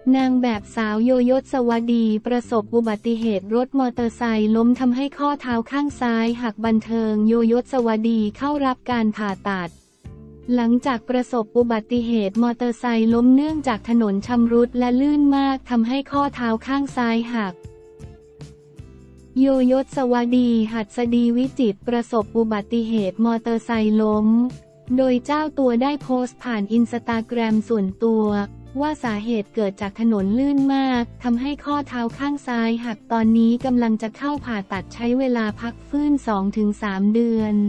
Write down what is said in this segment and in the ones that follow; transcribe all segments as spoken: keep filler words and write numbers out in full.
นางแบบสาวโยยศวดีประสบอุบัติเหตุรถมอเตอร์ไซค์ล้มทำให้ข้อเท้าข้างซ้ายหักบันเทิงโยยศวดีเข้ารับการผ่าตัดหลังจากประสบอุบัติเหตุมอเตอร์ไซค์ล้มเนื่องจากถนนชำรุดและลื่นมากทำให้ข้อเท้าข้างซ้ายหักโยยศวดีหัดสดีวิจิตรประสบอุบัติเหตุมอเตอร์ไซค์ล้มโดยเจ้าตัวได้โพสต์ผ่านอินสตาแกรมส่วนตัวว่าสาเหตุเกิดจากถนนลื่นมากทำให้ข้อเท้าข้างซ้ายหักตอนนี้กำลังจะเข้าผ่าตัดใช้เวลาพักฟื้น สองถึงสาม เดือน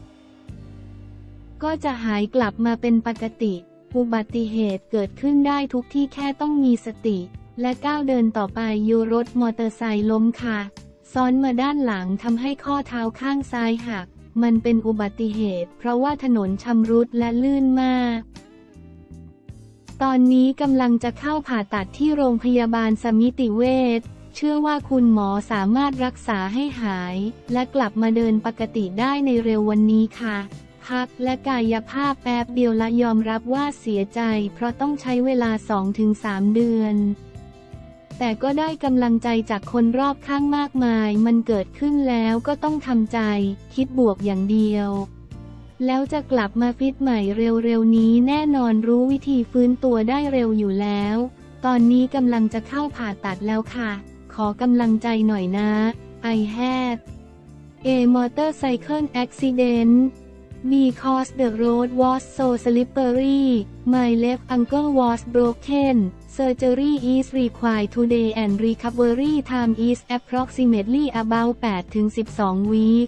ก็จะหายกลับมาเป็นปกติอุบัติเหตุเกิดขึ้นได้ทุกที่แค่ต้องมีสติและก้าวเดินต่อไปโยรถมอเตอร์ไซค์ล้มค่ะซ้อนมาด้านหลังทำให้ข้อเท้าข้างซ้ายหักมันเป็นอุบัติเหตุเพราะว่าถนนชำรุดและลื่นมากตอนนี้กำลังจะเข้าผ่าตัดที่โรงพยาบาลสมิติเวชเชื่อว่าคุณหมอสามารถรักษาให้หายและกลับมาเดินปกติได้ในเร็ววันนี้ค่ะพักและกายภาพแป๊บเดียวและยอมรับว่าเสียใจเพราะต้องใช้เวลา สองถึงสาม เดือนแต่ก็ได้กำลังใจจากคนรอบข้างมากมายมันเกิดขึ้นแล้วก็ต้องทำใจคิดบวกอย่างเดียวแล้วจะกลับมาฟิตใหม่เร็วๆนี้แน่นอนรู้วิธีฟื้นตัวได้เร็วอยู่แล้วตอนนี้กำลังจะเข้าผ่าตัดแล้วค่ะขอกำลังใจหน่อยนะ I had a motorcycle accident because the road was so slippery my left ankle was broken surgery is required today and recovery time is approximately about แปดถึงสิบสอง weeks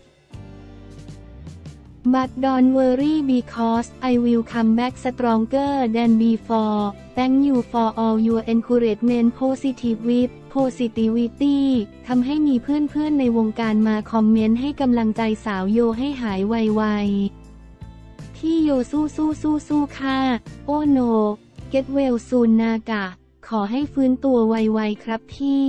But don't worry because I will come back stronger than before. Thank you for all your encouragement positive with positivity ทำให้มีเพื่อนๆในวงการมาคอมเมนต์ให้กำลังใจสาวโยให้หายไวๆพี่โยสู้สู้สู้สู้ค่ะโอ้โน get well soon นากะขอให้ฟื้นตัวไวๆครับพี่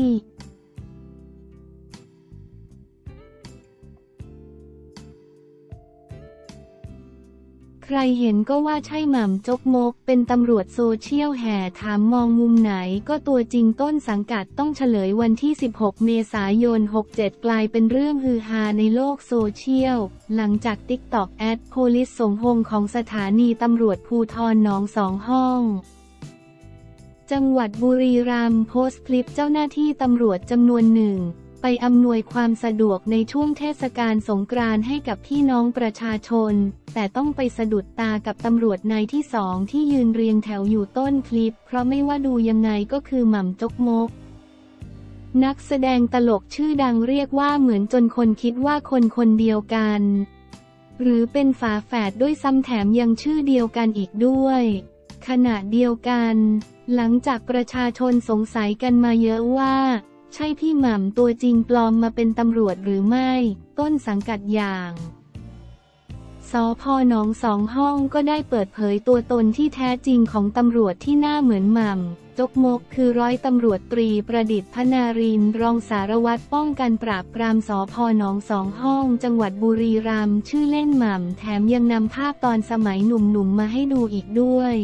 ใครเห็นก็ว่าใช่หม่ำจกมกเป็นตำรวจโซเชียลแห่ถามมองมุมไหนก็ตัวจริงต้นสังกัดต้องเฉลยวันที่สิบหกเมษายนหกเจ็ดกลายเป็นเรื่องฮือฮาในโลกโซเชียลหลังจาก ติ๊กต็อก แอด โพลิสสงหงของสถานีตำรวจภูธรหนองสองห้องจังหวัดบุรีรัมย์โพสต์คลิปเจ้าหน้าที่ตำรวจจำนวนหนึ่งไปอำนวยความสะดวกในช่วงเทศกาลสงกรานต์ให้กับพี่น้องประชาชนแต่ต้องไปสะดุดตากับตำรวจนายที่สองที่ยืนเรียงแถวอยู่ต้นคลิปเพราะไม่ว่าดูยังไงก็คือหม่ำจกมกนักแสดงตลกชื่อดังเรียกว่าเหมือนจนคนคิดว่าคนคนเดียวกันหรือเป็นฝาแฝดด้วยซ้ำแถมยังชื่อเดียวกันอีกด้วยขณะเดียวกันหลังจากประชาชนสงสัยกันมาเยอะว่าใช่พี่หม่ำตัวจริงปลอมมาเป็นตำรวจหรือไม่ต้นสังกัดอย่างสภ.หนองสองห้องก็ได้เปิดเผยตัวตนที่แท้จริงของตำรวจที่หน้าเหมือนหม่ำจกมกคือร้อยตำรวจตรีประดิษฐ์พนารินทร์รองสารวัตรป้องกันปราบปรามสภ.หนองสองห้องจังหวัดบุรีรัมย์ชื่อเล่นหม่ำแถมยังนำภาพตอนสมัยหนุ่มๆมาให้ดูอีกด้วย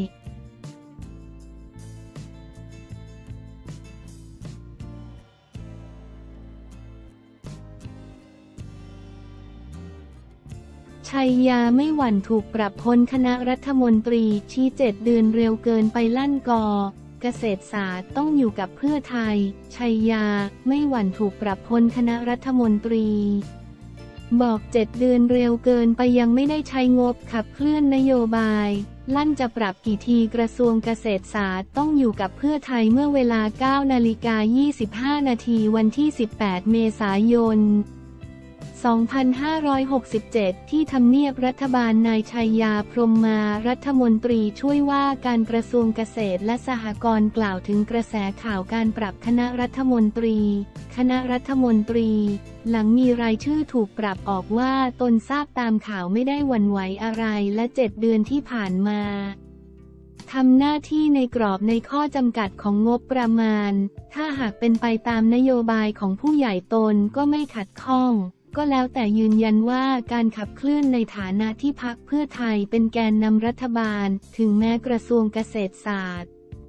ชัยยาไม่หวั่นถูกปรับพ้นคณะรัฐมนตรีชี้เจ็ดเดือนเร็วเกินไปลั่นกอเกษตรศาสตร์ต้องอยู่กับเพื่อไทยชัยยาไม่หวั่นถูกปรับพ้นคณะรัฐมนตรีบอกเจ็ดเดือนเร็วเกินไปยังไม่ได้ใช้งบขับเคลื่อนนโยบายลั่นจะปรับกี่ทีกระทรวงเกษตรศาสตร์ต้องอยู่กับเพื่อไทยเมื่อเวลา เก้านาฬิกายี่สิบห้านาทีวันที่สิบแปดเมษายนสองพันห้าร้อยหกสิบเจ็ด ที่ทำเนียบรัฐบาลนายชัยยาพรหมมารัฐมนตรีช่วยว่าการกระทรวงเกษตรและสหกรณ์กล่าวถึงกระแสข่าวการปรับคณะรัฐมนตรีคณะรัฐมนตรีหลังมีรายชื่อถูกปรับออกว่าตนทราบตามข่าวไม่ได้หวั่นไหวอะไรและเจ็ดเดือนที่ผ่านมาทำหน้าที่ในกรอบในข้อจำกัดของงบประมาณถ้าหากเป็นไปตามนโยบายของผู้ใหญ่ตนก็ไม่ขัดข้องก็แล้วแต่ยืนยันว่าการขับเคลื่อนในฐานะที่พรรคเพื่อไทยเป็นแกนนำรัฐบาลถึงแม้กระทรวงเกษตรศาสตร์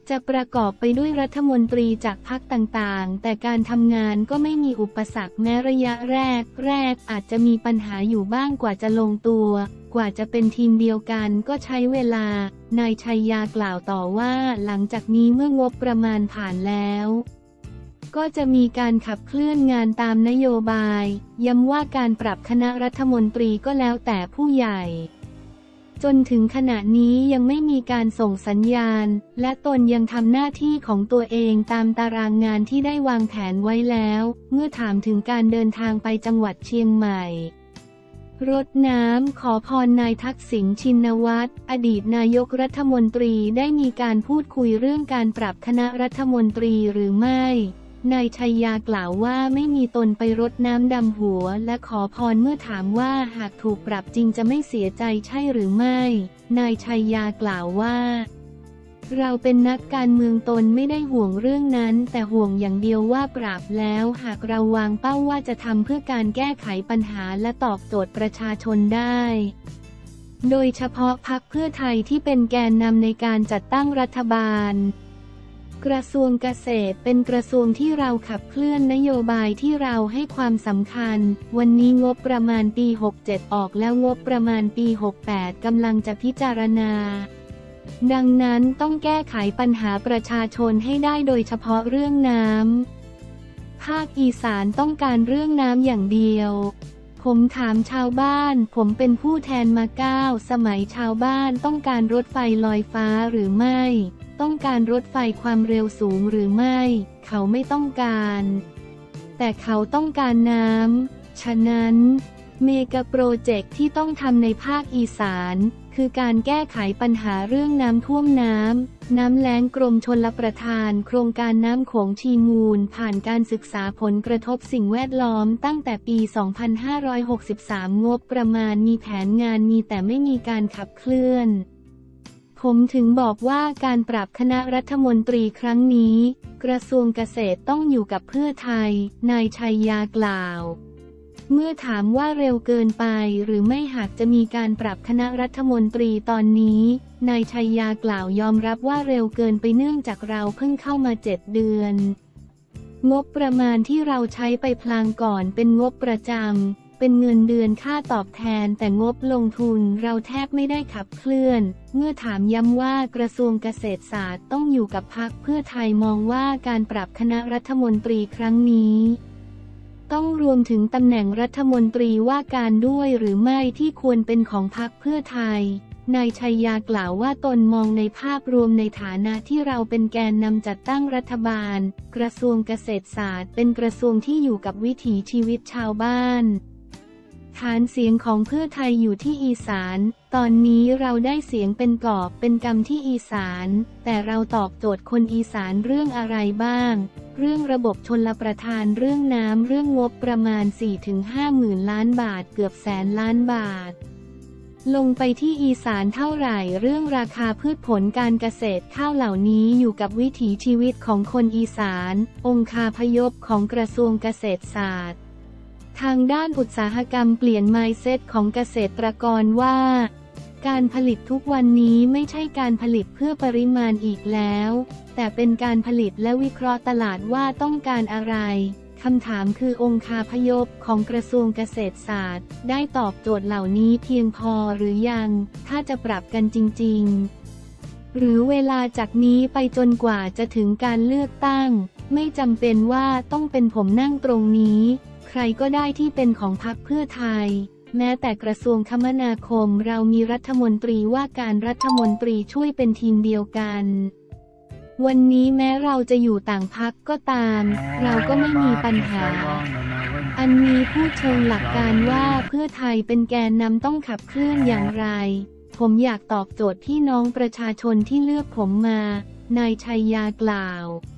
จะประกอบไปด้วยรัฐมนตรีจากพรรคต่างๆแต่การทำงานก็ไม่มีอุปสรรคแม้ระยะแรกแรกอาจจะมีปัญหาอยู่บ้างกว่าจะลงตัวกว่าจะเป็นทีมเดียวกันก็ใช้เวลานายชัยยากล่าวต่อว่าหลังจากนี้เมื่องบประมาณผ่านแล้วก็จะมีการขับเคลื่อนงานตามนโยบายย้ำว่าการปรับคณะรัฐมนตรีก็แล้วแต่ผู้ใหญ่จนถึงขณะนี้ยังไม่มีการส่งสัญญาณและตนยังทำหน้าที่ของตัวเองตามตารางงานที่ได้วางแผนไว้แล้วเมื่อถามถึงการเดินทางไปจังหวัดเชียงใหม่รดน้ำขอพรนายทักษิณชินวัตรอดีตนายกรัฐมนตรีได้มีการพูดคุยเรื่องการปรับคณะรัฐมนตรีหรือไม่นายชัยยากล่าวว่าไม่มีตนไปรดน้ำดำหัวและขอพรเมื่อถามว่าหากถูกปรับจริงจะไม่เสียใจใช่หรือไม่นายชัยยากล่าวว่าเราเป็นนักการเมืองตนไม่ได้ห่วงเรื่องนั้นแต่ห่วงอย่างเดียวว่าปรับแล้วหากเราวางเป้าว่าจะทำเพื่อการแก้ไขปัญหาและตอบโจทย์ประชาชนได้โดยเฉพาะพรรคเพื่อไทยที่เป็นแกนนำในการจัดตั้งรัฐบาลกระทรวงเกษตรเป็นกระทรวงที่เราขับเคลื่อนนโยบายที่เราให้ความสำคัญวันนี้งบประมาณปีหกเจ็ดออกแล้วงบประมาณปีหกแปดกำลังจะพิจารณาดังนั้นต้องแก้ไขปัญหาประชาชนให้ได้โดยเฉพาะเรื่องน้ำภาคอีสานต้องการเรื่องน้ำอย่างเดียวผมถามชาวบ้านผมเป็นผู้แทนมาเก้าสมัยชาวบ้านต้องการรถไฟลอยฟ้าหรือไม่ต้องการรถไฟความเร็วสูงหรือไม่เขาไม่ต้องการแต่เขาต้องการน้ำฉะนั้นเมกะโปรเจกต์ที่ต้องทำในภาคอีสานคือการแก้ไขปัญหาเรื่องน้ำท่วมน้ำน้ำแล้งกรมชลประทานโครงการน้ำโขงชีมูลผ่านการศึกษาผลกระทบสิ่งแวดล้อมตั้งแต่ปี สองพันห้าร้อยหกสิบสาม งบประมาณมีแผนงานมีแต่ไม่มีการขับเคลื่อนผมถึงบอกว่าการปรับคณะรัฐมนตรีครั้งนี้กระทรวงเกษตรต้องอยู่กับเพื่อไทยนายชัยยากล่าวเมื่อถามว่าเร็วเกินไปหรือไม่หากจะมีการปรับคณะรัฐมนตรีตอนนี้นายชัยยากล่าวยอมรับว่าเร็วเกินไปเนื่องจากเราเพิ่งเข้ามาเจ็ดเดือนงบประมาณที่เราใช้ไปพลางก่อนเป็นงบประจำเป็นเงินเดือนค่าตอบแทนแต่งบลงทุนเราแทบไม่ได้ขับเคลื่อนเมื่อถามย้ำว่ากระทรวงเกษตรศาสตร์ต้องอยู่กับพรรคเพื่อไทยมองว่าการปรับคณะรัฐมนตรีครั้งนี้ต้องรวมถึงตำแหน่งรัฐมนตรีว่าการด้วยหรือไม่ที่ควรเป็นของพรรคเพื่อไทยนายชัยยากล่าวว่าตนมองในภาพรวมในฐานะที่เราเป็นแกนนำจัดตั้งรัฐบาลกระทรวงเกษตรศาสตร์เป็นกระทรวงที่อยู่กับวิถีชีวิตชาวบ้านฐานเสียงของเพื่อไทยอยู่ที่อีสานตอนนี้เราได้เสียงเป็นกอบเป็นกำที่อีสานแต่เราตอบโจทย์คนอีสานเรื่องอะไรบ้างเรื่องระบบชลประทานเรื่องน้ำเรื่องงบประมาณ สี่ถึงห้า หมื่นล้านบาทเกือบแสนล้านบาทลงไปที่อีสานเท่าไหร่เรื่องราคาพืชผลการเกษตรข้าวเหล่านี้อยู่กับวิถีชีวิตของคนอีสานองคาพยพของกระทรวงเกษตรศาสตร์ทางด้านอุตสาหกรรมเปลี่ยน mindset ของเกษตรกรว่าการผลิตทุกวันนี้ไม่ใช่การผลิตเพื่อปริมาณอีกแล้วแต่เป็นการผลิตและวิเคราะห์ตลาดว่าต้องการอะไรคำถามคือองคาพยพของกระทรวงเกษตรศาสตร์ได้ตอบโจทย์เหล่านี้เพียงพอหรือยังถ้าจะปรับกันจริงๆหรือเวลาจากนี้ไปจนกว่าจะถึงการเลือกตั้งไม่จำเป็นว่าต้องเป็นผมนั่งตรงนี้ใครก็ได้ที่เป็นของพรรคเพื่อไทยแม้แต่กระทรวงคมนาคมเรามีรัฐมนตรีว่าการรัฐมนตรีช่วยเป็นทีมเดียวกันวันนี้แม้เราจะอยู่ต่างพรรคก็ตามเราก็ไม่มีปัญหาอันนี้พูดเชิงหลักการว่าเพื่อไทยเป็นแกนนำต้องขับเคลื่อนอย่างไรผมอยากตอบโจทย์พี่น้องประชาชนที่เลือกผมมานายชัยยากล่าว